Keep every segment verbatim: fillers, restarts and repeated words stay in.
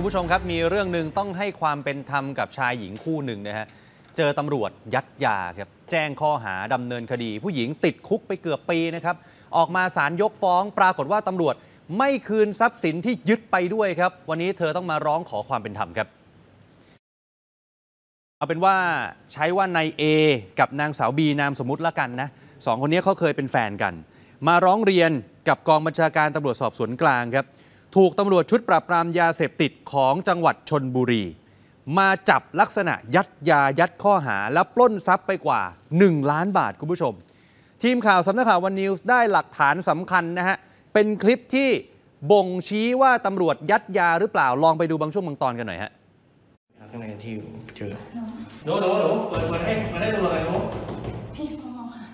คุณผู้ชมครับมีเรื่องหนึ่งต้องให้ความเป็นธรรมกับชายหญิงคู่หนึ่งนะฮะเจอตำรวจยัดยาครับแจ้งข้อหาดำเนินคดีผู้หญิงติดคุกไปเกือบปีนะครับออกมาศาลยกฟ้องปรากฏว่าตำรวจไม่คืนทรัพย์สินที่ยึดไปด้วยครับวันนี้เธอต้องมาร้องขอความเป็นธรรมครับเอาเป็นว่าใช้ว่านายเอกับนางสาวบีนามสมมุติละกันนะสองคนนี้เขาเคยเป็นแฟนกันมาร้องเรียนกับกองบัญชาการตำรวจสอบสวนกลางครับถูกตำรวจชุดปราบปรามยาเสพติดของจังหวัดชลบุรีมาจับลักษณะยัดยายัดข้อหาและปล้นทรัพย์ไปกว่าหนึ่งล้านบาทคุณผู้ชมทีมข่าวสำนักข่าววันนิวส์ได้หลักฐานสำคัญนะฮะเป็นคลิปที่บ่งชี้ว่าตำรวจยัดยาหรือเปล่าลองไปดูบางช่วงบางตอนกันหน่อยฮะข้างในที่เจอโน้โน้โน้เปิดเปิดให้มาได้ดูอะไรโน้พี่พอค่ะ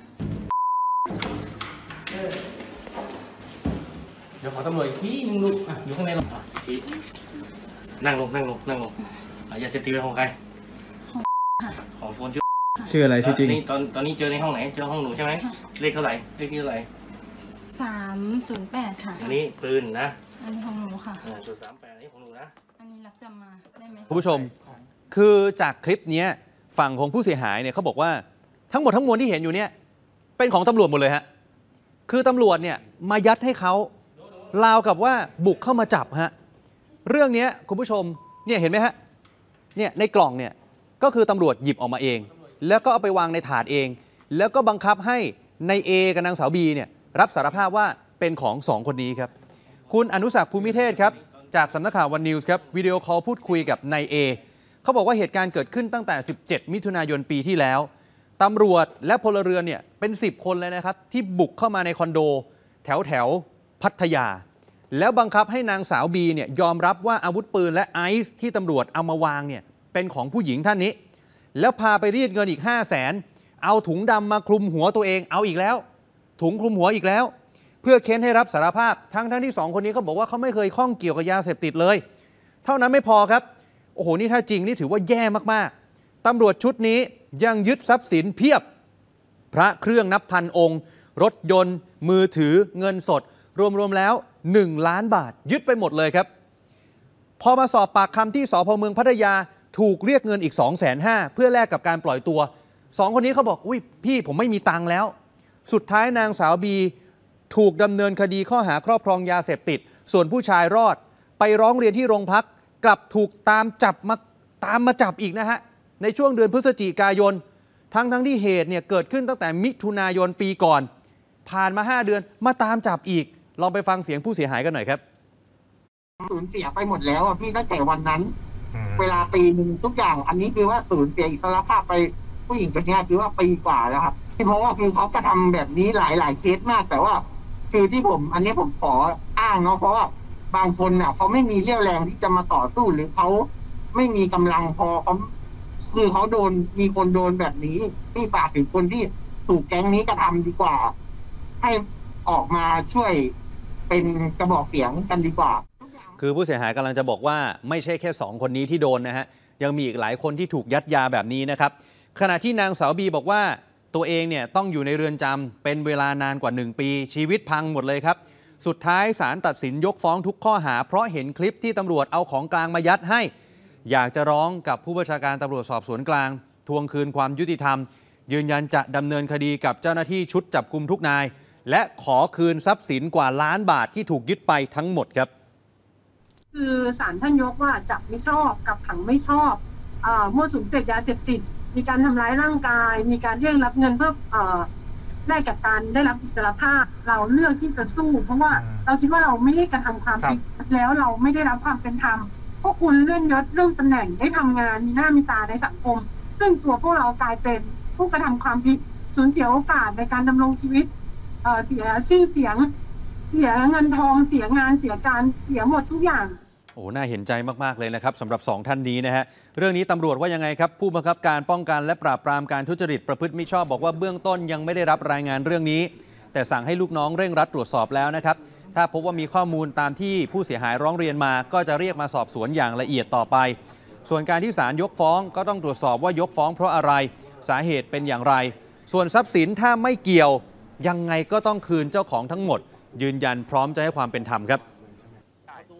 เดี๋ยวขอตำรวจอีกทีนึงลูกอ่ะอยู่ข้างในลงทีนั่งลงนั่งลงนั่งลงยาเสพติดเป็นของใครของคนชื่อชื่ออะไรชื่อจริงตอนตอนนี้เจอในห้องไหนเจอห้องหนูใช่ไหมเลขเท่าไหร่เลขที่เท่าไหร่สามศูนย์แปดค่ะอันนี้ปืนนะอันนี้ของหนูค่ะจุดสามแปดอันนี้ของหนูนะอันนี้รับจำมาได้ไหมคุณผู้ชมคือจากคลิปนี้ฝั่งของผู้เสียหายเนี่ยเขาบอกว่าทั้งหมดทั้งมวลที่เห็นอยู่เนี่ยเป็นของตำรวจหมดเลยฮะคือตำรวจเนี่ยมายัดให้เขาราวกับว่าบุกเข้ามาจับฮะเรื่องนี้คุณผู้ชมเนี่ยเห็นไหมฮะเนี่ยในกล่องเนี่ยก็คือตำรวจหยิบออกมาเองแล้วก็เอาไปวางในถาดเองแล้วก็บังคับให้นายเอกับนางสาวบีเนี่ยรับสารภาพว่าเป็นของสองคนนี้ครับคุณอนุศักดิ์ภูมิเทศครับจากสำนักข่าววันนิวส์ครับวิดีโอคอลพูดคุยกับนายเอเขาบอกว่าเหตุการณ์เกิดขึ้นตั้งแต่สิบเจ็ดมิถุนายนปีที่แล้วตำรวจและพลเรือนเนี่ยเป็นสิบคนเลยนะครับที่บุกเข้ามาในคอนโดแถวแถวพัทยาแล้วบังคับให้นางสาวบีเนี่ยยอมรับว่าอาวุธปืนและไอซ์ที่ตำรวจเอามาวางเนี่ยเป็นของผู้หญิงท่านนี้แล้วพาไปรีดเงินอีกห้าแสนเอาถุงดำมาคลุมหัวตัวเองเอาอีกแล้วถุงคลุมหัวอีกแล้วเพื่อเค้นให้รับสารภาพทั้งทั้งที่สองคนนี้เขาบอกว่าเขาไม่เคยข้องเกี่ยวกับยาเสพติดเลยเท่านั้นไม่พอครับโอ้โหนี่ถ้าจริงนี่ถือว่าแย่มากๆตำรวจชุดนี้ยังยึดทรัพย์สินเพียบพระเครื่องนับพันองค์รถยนต์มือถือเงินสดรวมๆแล้วหนึ่งล้านบาทยึดไปหมดเลยครับพอมาสอบปากคำที่สภ.เมืองพัทยาถูกเรียกเงินอีก สองแสนห้าหมื่น เพื่อแลกกับการปล่อยตัวสองคนนี้เขาบอกอุ้ยพี่ผมไม่มีตังค์แล้วสุดท้ายนางสาวบีถูกดำเนินคดีข้อหาครอบครองยาเสพติดส่วนผู้ชายรอดไปร้องเรียนที่โรงพักกลับถูกตามจับมาตามมาจับอีกนะฮะในช่วงเดือนพฤศจิกายนทั้งทั้งที่เหตุเนี่ยเกิดขึ้นตั้งแต่มิถุนายนปีก่อนผ่านมาห้าเดือนมาตามจับอีกลองไปฟังเสียงผู้เสียหายกันหน่อยครับสูญเสียไปหมดแล้วอ่ะพี่ตั้งแต่วันนั้นเวลาปีนึงทุกอย่างอันนี้คือว่าสูญเสียอิสรภาพไปผู้หญิงคนนี้คือว่าปีกว่าแล้วครับเพราะว่าคือเขากระทำแบบนี้หลายหลายเคสมากแต่ว่าคือที่ผมอันนี้ผมขออ้างเนาะเพราะว่าบางคนเนี่ยเขาไม่มีเรี่ยวแรงที่จะมาต่อสู้หรือเขาไม่มีกำลังพอเขาคือเขาโดนมีคนโดนแบบนี้ที่ฝากถึงคนที่ถูกแก๊งนี้กระทำดีกว่าให้ออกมาช่วยเป็นกระบอกเสียงกันดีกว่าคือผู้เสียหายกำลังจะบอกว่าไม่ใช่แค่สองคนนี้ที่โดนนะฮะยังมีอีกหลายคนที่ถูกยัดยาแบบนี้นะครับขณะที่นางสาวบีบอกว่าตัวเองเนี่ยต้องอยู่ในเรือนจำเป็นเวลานานกว่าหนึ่งปีชีวิตพังหมดเลยครับสุดท้ายศาลตัดสินยกฟ้องทุกข้อหาเพราะเห็นคลิปที่ตำรวจเอาของกลางมายัดให้อยากจะร้องกับผู้บัญชาการตำรวจสอบสวนกลางทวงคืนความยุติธรรมยืนยันจะดำเนินคดีกับเจ้าหน้าที่ชุดจับกุมทุกนายและขอคืนทรัพย์สินกว่าล้านบาทที่ถูกยึดไปทั้งหมดครับคือศาลท่านยกว่าจับไม่ชอบกับขังไม่ชอบมั่วสุมเสพยาเสพติดมีการทำร้ายร่างกายมีการเรียกรับเงินเพื่อแลกกับการได้รับอิสรภาพเราเลือกที่จะสู้เพราะว่าเราคิดว่าเราไม่ได้กระทำความผิดแล้วเราไม่ได้รับความเป็นธรรมพวกคุณเลื่อนยศเรื่องตำแหน่งได้ทำงานมีหน้ามีตาในสังคมซึ่งตัวพวกเรากลายเป็นผู้กระทำความผิดสูญเสียโอกาสในการดำรงชีวิตเสียชื่อเสียงเสียเงินทองเสียงานเสียการเสียหมดทุกอย่างโอ้น่าเห็นใจมากๆเลยนะครับสำหรับสองท่านนี้นะฮะเรื่องนี้ตำรวจว่ายังไงครับผู้บังคับการป้องกันและปราบปรามการทุจริตประพฤติมิชอบบอกว่าเบื้องต้นยังไม่ได้รับรายงานเรื่องนี้แต่สั่งให้ลูกน้องเร่งรัดตรวจสอบแล้วนะครับถ้าพบว่ามีข้อมูลตามที่ผู้เสียหายร้องเรียนมาก็จะเรียกมาสอบสวนอย่างละเอียดต่อไปส่วนการที่ศาลยกฟ้องก็ต้องตรวจสอบว่ายกฟ้องเพราะอะไรสาเหตุเป็นอย่างไรส่วนทรัพย์สินถ้าไม่เกี่ยวยังไงก็ต้องคืนเจ้าของทั้งหมดยืนยันพร้อมจะให้ความเป็นธรรมครับ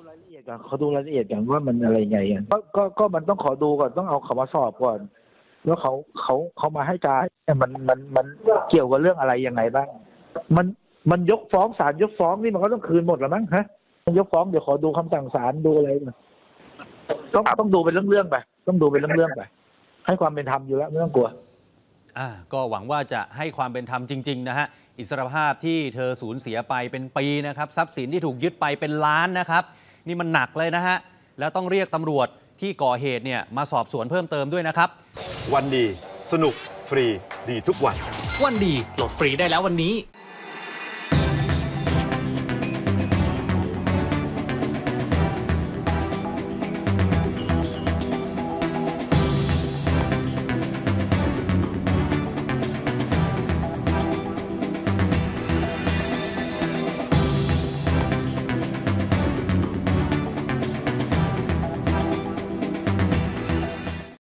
กันขอดูรายละเอียดกันว่ามันอะไรไงอ่ะก็ก็ก็มันต้องขอดูก่อนต้องเอาเขามาสอบก่อนแล้วเขาเขาเขามาให้การมันมันมันเกี่ยวกับเรื่องอะไรยังไงบ้างมันมันยกฟ้องศาลยกฟ้องนี่มันก็ต้องคืนหมดแล้วมั้งฮะมันยกฟ้องเดี๋ยวขอดูคำสั่งศาลดูอะไรต้องต้องดูเป็นเรื่องๆไปต้องดูเป็นเรื่องๆไปให้ความเป็นธรรมอยู่แล้วไม่ต้องกลัวอ่าก็หวังว่าจะให้ความเป็นธรรมจริงๆนะฮะอิสรภาพที่เธอสูญเสียไปเป็นปีนะครับทรัพย์สินที่ถูกยึดไปเป็นล้านนะครับนี่มันหนักเลยนะฮะแล้วต้องเรียกตำรวจที่ก่อเหตุเนี่ยมาสอบสวนเพิ่มเติมด้วยนะครับวันดีสนุกฟรีดีทุกวันวันดีโหลดฟรีได้แล้ววันนี้